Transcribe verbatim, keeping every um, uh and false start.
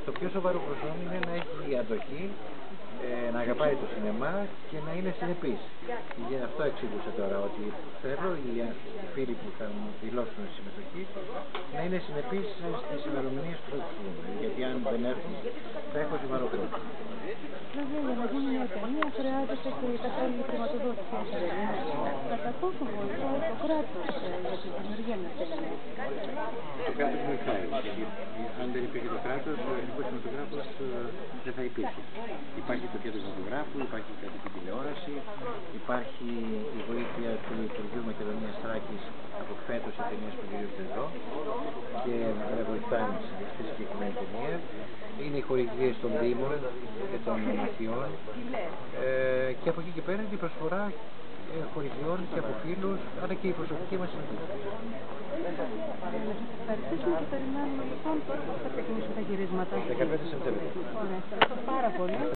Το πιο σοβαρό προσόν είναι να έχει αντοχή, ε, να αγαπάει το σινεμά και να είναι συνεπής. Για αυτό εξηγούσα τώρα, ότι θέλω οι, οι φίλοι που θα μου δηλώσουν συμμετοχή να είναι συνεπείς στις ημερομηνίες που θα τους πούμε. Γιατί αν δεν έρθουν θα έχω σοβαρό πρόβλημα. Βέβαια, για να γίνει μια ταινία χρειάζεται και η κατάλληλη χρηματοδότηση. Κατά πόσο βοηθάει το κράτος για τη δημιουργία μιας ταινίας? Το κράτος βοηθάει, γιατί αν δεν υπήρχε το κράτος, ο ελληνικός κινηματογράφος δεν θα υπήρχε. Υπάρχει το κέντρο κινηματογράφου, υπάρχει η κρατική τηλεόραση, υπάρχει η βοήθεια του Υπουργείου Μακεδονίας Θράκης από φέτος οι ταινίες που γυρίζονται εδώ και με βοηθάνε στη συγκεκριμένη ταινία. Είναι οι χορηγίες των Δήμων και των Μαθιών ε, και από εκεί και πέρα είναι η προσφορά ε, χορηγιών και από φίλους, αλλά και η προσωπική μας συνθήκη. Ευχαριστήσουμε και περιμένουμε λοιπόν τώρα πώς θα ξεκινήσουν τα γυρίσματα. δεκαπέντε Σεπτέμβρη. Ωραία, ευχαριστώ πάρα πολύ.